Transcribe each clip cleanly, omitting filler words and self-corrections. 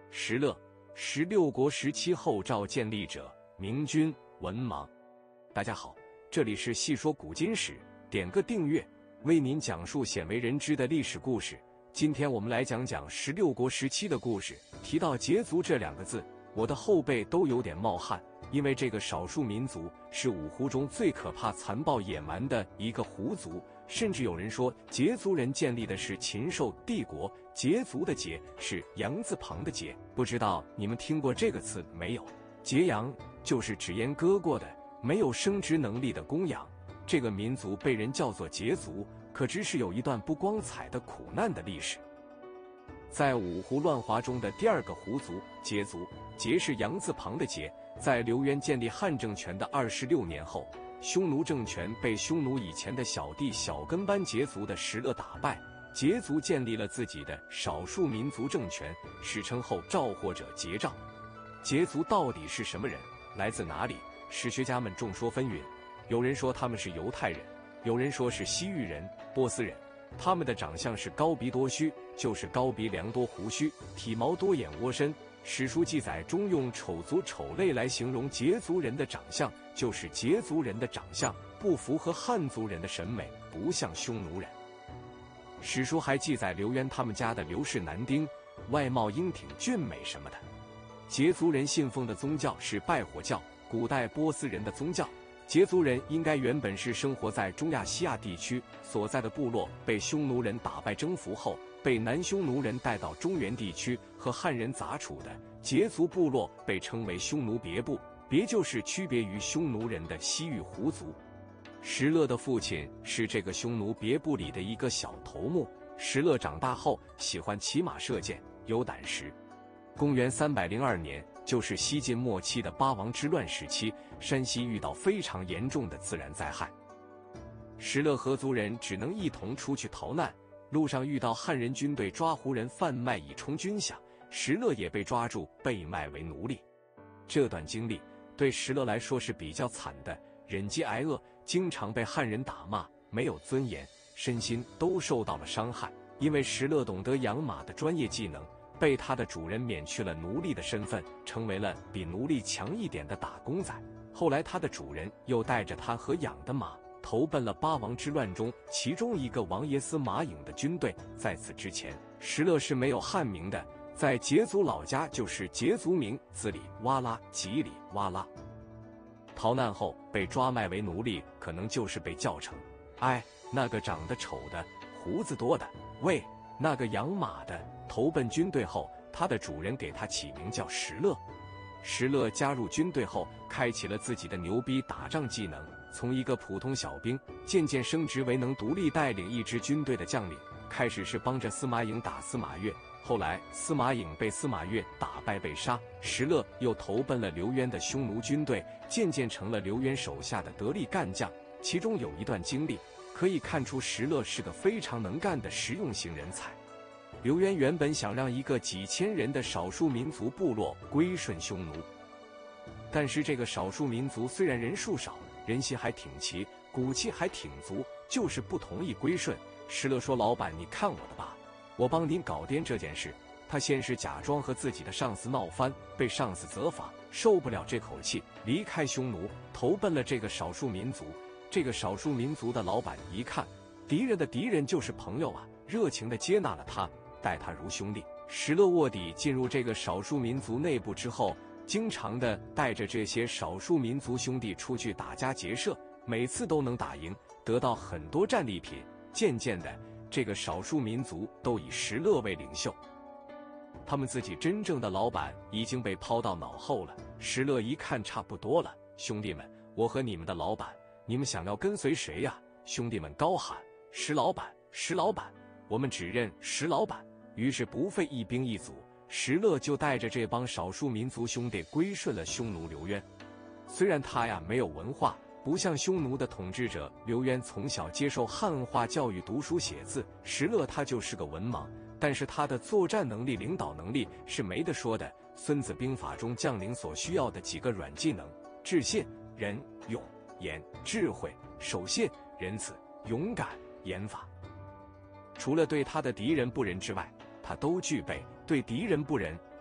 石勒，十六国时期后赵建立者，明君，文盲。大家好，这里是细说古今史，点个订阅，为您讲述鲜为人知的历史故事。今天我们来讲讲十六国时期的故事。提到羯族这两个字，我的后背都有点冒汗，因为这个少数民族是五胡中最可怕、残暴、野蛮的一个胡族。甚至有人说，羯族人建立的是禽兽帝国。羯族的羯是羊字旁的羯，不知道你们听过这个词没有？羯羊就是纸烟割过的、没有生殖能力的公羊。这个民族被人叫做羯族，可知是有一段不光彩的苦难的历史。在五胡乱华中的第二个胡族羯族，羯是羊字旁的羯，在刘渊建立汉政权的26年后，匈奴政权被匈奴以前的小弟小跟班羯族的石勒打败，羯族建立了自己的少数民族政权，史称后赵或者羯赵。羯族到底是什么人，来自哪里？史学家们众说纷纭，有人说他们是犹太人，有人说是西域人、波斯人。他们的长相是高鼻多须，就是高鼻梁多胡须，体毛多眼窝深。史书记载中用丑族丑类来形容羯族人的长相，就是羯族人的长相不符合汉族人的审美，不像匈奴人。史书还记载刘渊他们家的刘氏男丁外貌英挺俊美什么的。羯族人信奉的宗教是拜火教，古代波斯人的宗教。羯族人应该原本是生活在中亚西亚地区，所在的部落被匈奴人打败征服后，被南匈奴人带到中原地区和汉人杂处的羯族部落被称为匈奴别部，别就是区别于匈奴人的西域胡族。石勒的父亲是这个匈奴别部里的一个小头目。石勒长大后喜欢骑马射箭，有胆识。公元302年，就是西晋末期的八王之乱时期，山西遇到非常严重的自然灾害，石勒和族人只能一同出去逃难。路上遇到汉人军队抓胡人贩卖以充军饷，石勒也被抓住，被卖为奴隶。这段经历对石勒来说是比较惨的，忍饥挨饿，经常被汉人打骂，没有尊严，身心都受到了伤害。因为石勒懂得养马的专业技能，被他的主人免去了奴隶的身份，成为了比奴隶强一点的打工仔。后来他的主人又带着他和养的马投奔了八王之乱中其中一个王爷司马颖的军队。在此之前，石勒是没有汉名的，在羯族老家就是羯族名，字里哇拉，吉里哇拉。逃难后被抓卖为奴隶，可能就是被叫成哎，那个长得丑的，胡子多的，喂，那个养马的。投奔军队后，他的主人给他起名叫石勒。石勒加入军队后，开启了自己的牛逼打仗技能，从一个普通小兵渐渐升职为能独立带领一支军队的将领。开始是帮着司马颖打司马越，后来司马颖被司马越打败被杀，石勒又投奔了刘渊的匈奴军队，渐渐成了刘渊手下的得力干将。其中有一段经历可以看出石勒是个非常能干的实用型人才。刘渊原本想让一个几千人的少数民族部落归顺匈奴，但是这个少数民族虽然人数少，人心还挺齐，骨气还挺足，就是不同意归顺。石勒说：“老板，你看我的吧，我帮您搞定这件事。”他先是假装和自己的上司闹翻，被上司责罚，受不了这口气，离开匈奴，投奔了这个少数民族。这个少数民族的老板一看，敌人的敌人就是朋友啊，热情地接纳了他，待他如兄弟。石勒卧底进入这个少数民族内部之后，经常的带着这些少数民族兄弟出去打家劫舍，每次都能打赢，得到很多战利品。渐渐的，这个少数民族都以石勒为领袖，他们自己真正的老板已经被抛到脑后了。石勒一看差不多了，兄弟们，我和你们的老板，你们想要跟随谁呀？兄弟们高喊：石老板，石老板，我们只认石老板。于是不费一兵一卒，石勒就带着这帮少数民族兄弟归顺了匈奴刘渊。虽然他呀没有文化，不像匈奴的统治者刘渊从小接受汉化教育，读书写字，石勒他就是个文盲，但是他的作战能力、领导能力是没得说的。《孙子兵法》中将领所需要的几个软技能：智信、仁、勇、严、智慧、守信、仁慈、勇敢、严法。除了对他的敌人不仁之外，他都具备。对敌人不仁，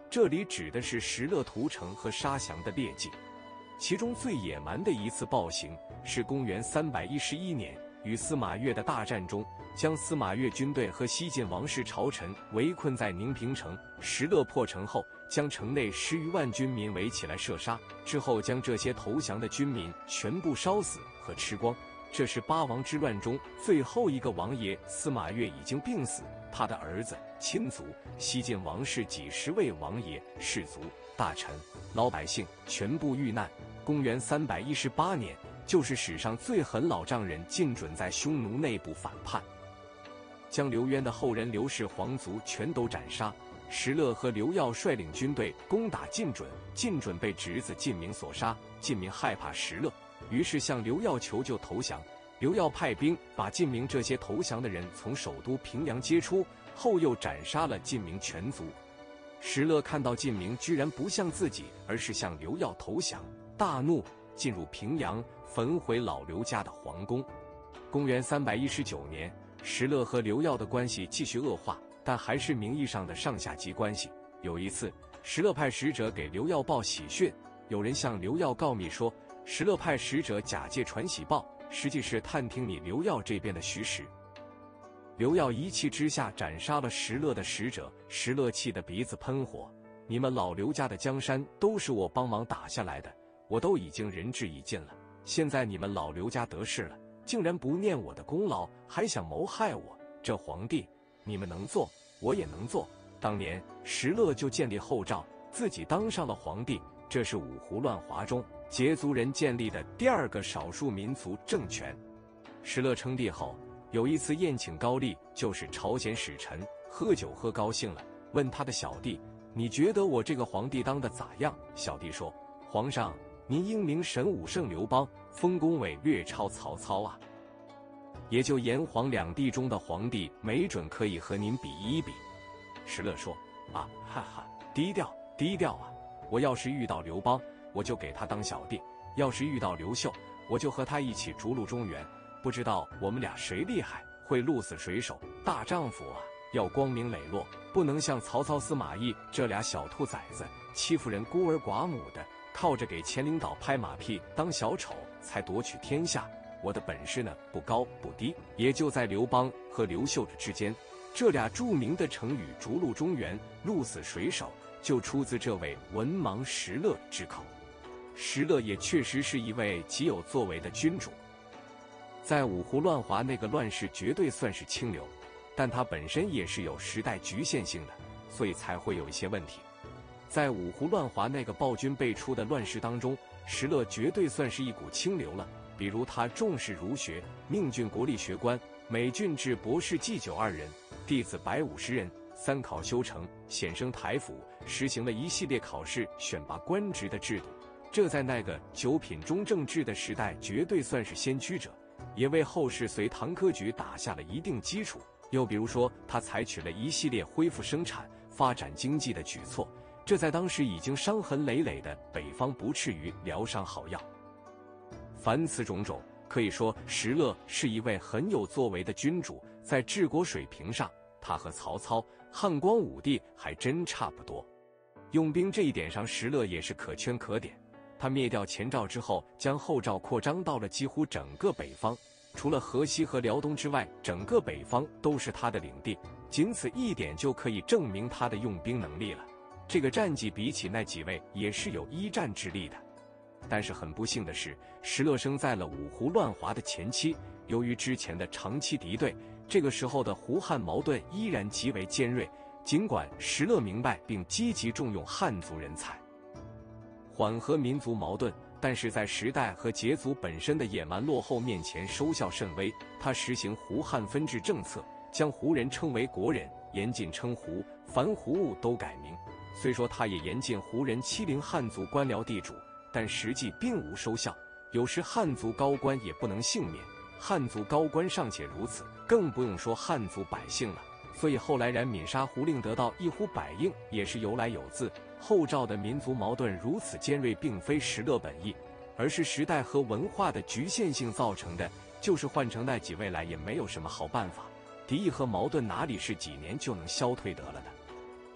这里指的是石勒屠城和杀降的劣迹。其中最野蛮的一次暴行是公元311年与司马越的大战中，将司马越军队和西晋王室朝臣围困在宁平城。石勒破城后，将城内10余万军民围起来射杀，之后将这些投降的军民全部烧死和吃光。这是八王之乱中最后一个王爷司马越已经病死，他的儿子、亲族、西晋王室几十位王爷、士族、大臣、老百姓全部遇难。公元318年，就是史上最狠老丈人晋准在匈奴内部反叛，将刘渊的后人刘氏皇族全都斩杀。石勒和刘耀率领军队攻打晋准，晋准被侄子晋明所杀。晋明害怕石勒，于是向刘耀求救投降。刘耀派兵把晋明这些投降的人从首都平阳接出，后又斩杀了晋明全族。石勒看到晋明居然不向自己，而是向刘耀投降，大怒，进入平阳，焚毁老刘家的皇宫。公元319年，石勒和刘耀的关系继续恶化，但还是名义上的上下级关系。有一次，石勒派使者给刘耀报喜讯，有人向刘耀告密说，石勒派使者假借传喜报，实际是探听你刘耀这边的虚实。刘耀一气之下斩杀了石勒的使者，石勒气得鼻子喷火，你们老刘家的江山都是我帮忙打下来的，我都已经仁至义尽了，现在你们老刘家得势了，竟然不念我的功劳，还想谋害我，这皇帝你们能做，我也能做。当年石勒就建立后赵，自己当上了皇帝，这是五胡乱华中羯族人建立的第2个少数民族政权。石勒称帝后，有一次宴请高丽，就是朝鲜使臣，喝酒喝高兴了，问他的小弟，你觉得我这个皇帝当得咋样？小弟说，皇上，您英明神武胜刘邦，丰功伟略超曹操啊，也就炎黄2帝中的皇帝，没准可以和您比一比。石勒说，啊哈哈，低调低调啊，我要是遇到刘邦，我就给他当小弟，要是遇到刘秀，我就和他一起逐鹿中原，不知道我们俩谁厉害，会鹿死谁手。大丈夫啊，要光明磊落，不能像曹操、司马懿这俩小兔崽子，欺负人孤儿寡母的，靠着给前领导拍马屁当小丑才夺取天下。我的本事呢，不高不低，也就在刘邦和刘秀的之间。这俩著名的成语逐鹿中原、鹿死谁手，就出自这位文盲石勒之口。石勒也确实是一位极有作为的君主，在五胡乱华那个乱世绝对算是清流，但他本身也是有时代局限性的，所以才会有一些问题。在五胡乱华那个暴君辈出的乱世当中，石勒绝对算是一股清流了。比如他重视儒学，命郡国立学官，每郡置博士祭酒2人，弟子150人，3考修成，显升台府，实行了一系列考试选拔官职的制度。这在那个9品中正制的时代绝对算是先驱者，也为后世隋唐科举打下了一定基础。又比如说，他采取了一系列恢复生产、发展经济的举措，这在当时已经伤痕累累的北方不啻于疗伤好药。凡此种种，可以说石勒是一位很有作为的君主，在治国水平上，他和曹操、汉光武帝还真差不多。用兵这一点上，石勒也是可圈可点。他灭掉前赵之后，将后赵扩张到了几乎整个北方，除了河西和辽东之外，整个北方都是他的领地，仅此一点就可以证明他的用兵能力了。这个战绩比起那几位也是有一战之力的。但是很不幸的是，石勒生在了五胡乱华的前期，由于之前的长期敌对，这个时候的胡汉矛盾依然极为尖锐。尽管石勒明白并积极重用汉族人才，缓和民族矛盾，但是在时代和羯族本身的野蛮落后面前收效甚微。他实行胡汉分治政策，将胡人称为国人，严禁称胡，凡胡物都改名。虽说他也严禁胡人欺凌汉族官僚地主，但实际并无收效，有时汉族高官也不能幸免。汉族高官尚且如此，更不用说汉族百姓了。所以后来冉闵杀胡令得到一呼百应，也是由来有自。后赵的民族矛盾如此尖锐，并非石勒本意，而是时代和文化的局限性造成的。就是换成那几位来，也没有什么好办法。敌意和矛盾哪里是几年就能消退得了的？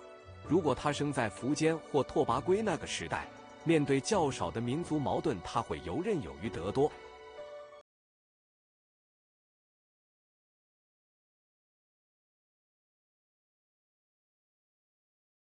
如果他生在苻坚或拓跋圭那个时代，面对较少的民族矛盾，他会游刃有余得多。